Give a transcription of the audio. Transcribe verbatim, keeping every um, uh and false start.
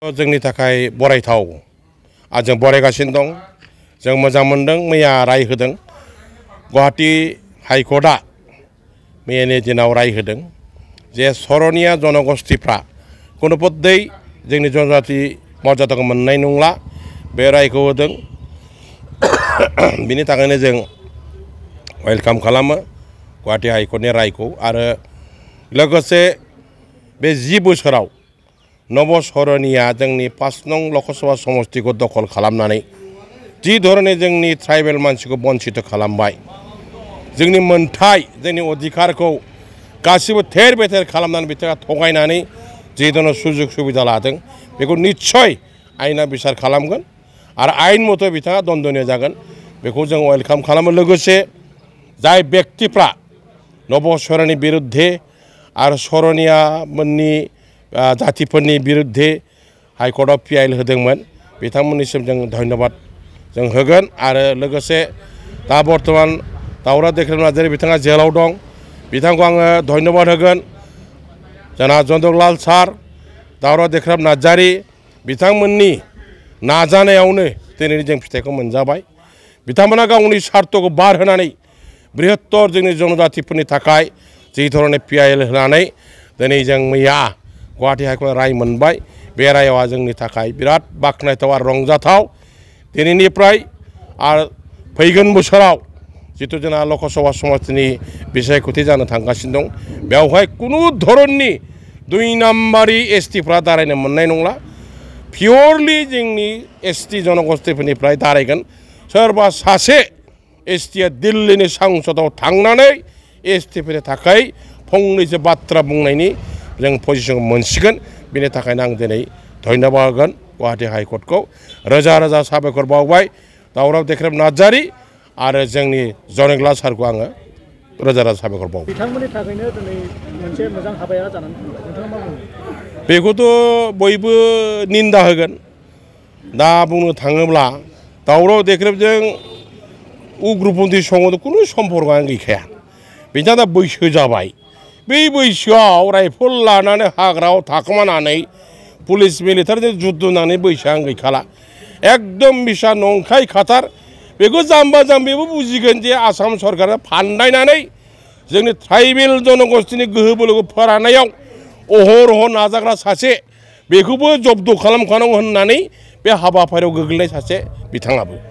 जोंनि थाखाय बरायथाव आरो जों बरायगासिनो दं। जों मोजां मोनदों मैया राय होदों गुवाहाटी हाइकर्टआ मैयानि दिनाव राय होदों जे सरनिया जनगोष्ठीफ्रा कुनु पद्धै जोंनि जनजाति मर्यादाखौ मोननाय नंला बे रायखौ होदों। बिनि थाखायनो जों वेलकाम खालामो गुवाहाटी हाइकर्टनि रायखौ आरो लोगोसे बे जि बोसोराव नवसरनिया जोंनि पाँच नं लकसभा समष्टिखौ दखल खालामनानै जि धरने जोंनि ट्राइबेल मानसिखौ बन्चित खालामबाय जोंनि मोनथाय जोंनि अधिकारखौ गासिबो थेर बेथेर खालामनानै बिथाङा थगायनानै जि धरने सुजुग सुबिदा लादों बेखौ निस्सय आयेना बिसार खालामगोन आरो आयेन मथे बिथाङा दन्दनीय जागोन बेखौ जों वेलकाम खालामो। लोगोसे जाय व्यक्तिफ्रा नवसरनि बिरुद्धे आरो सरनिया मोननि जातिफोरनि बिरुद्धे हाइकर्टआव पि आइल होदोंमोन बिथांमोननिसिम जों धन्यबाद जों होगोन आरो लोगोसे दा बर्तमान दावरा देख्रेब नार्जारी बिथाङा जेलाव दं बिथांखौ आङो धन्यबाद होगोन। जोंहा जन्दरलाल सार दावरा देख्रेब नार्जारी बिथांमोननि नाजानायावनो दिनै जों फिथाइखौ मोनजाबाय। बिथांमोना गावनि सार्थखौ बार होनानै बृहत्तर जोंनि जनजातिफोरनि थाखाय जि धरने पि आइल होनानै दिनै जों मैया गुवाहाटी हाइकर्टआव राय मोनबाय। बे रायआ जोंनि थाखाय बिराद बाख्नायथाव आरो रंजाथाव। दिनैनिफ्राय आरो फैगोन बोसोराव जितु जोंहा लकसभा समष्टिनि बिसायख'थि जानो थांगासिनो दं बेवहाय कुनु धरननि दुई नाम्बारि एस टिफ्रा दारायनो मोननाय नंला। पियरलि जोंनि एस टि जनगोष्ठीफोरनिफ्राय दारायगोन। सोरबा सासे एस टिआ दिल्लीनि संसदआव थांनानै एस टिफोरनि थाखाय फंनैसो बाथ्रा बुंनायनि जों पजिसन मोनसिगोन। बेनि थाखायनो आं दिनै धन्यबाद होगोन गुवाहाटी हाइकर्टखौ रोजा रोजा साबायखर बावबाय दावरा देख्रेब नार्जारी आरो जोंनि जनेग्लाल सारखौ आङो रोजा रोजा साबायखर बावबाय। बिथांमोननि थाखायनो दिनै मोनसे मोजां हाबाया जानानै थांबाय नोंथाङा मा बुङो? बेखौथ' बयबो निन्दा होगोन। दा बुंनो थाङोब्ला दावराव देख्रेबजों उग्रपन्थी संघजों कुनु सम्पर्कआनो गैखाया। बिथाङा दा बैसो जाबाय बै बैसोआव राइफल लानानै हाग्रायाव थाखोमानानै पुलिस मिलिटारिजों जुद्ध नांनानै बैसोआनो गैखाला एकदम बिसा नंखाय खाथार। बेखौ जाम्बा जाम्बिबो बुजिगोन जे आसाम सरकारा फान्दायनानै जोंनि ट्राइबेल जनगोष्ठीनि गोहो बोलोखौ फोराननायाव अहरह नाजाग्रा सासे बेखौबो जब्द खालामखानांगौ होननानै बे हाबाफारियाव गोग्लैनाय सासे बिथाङाबो।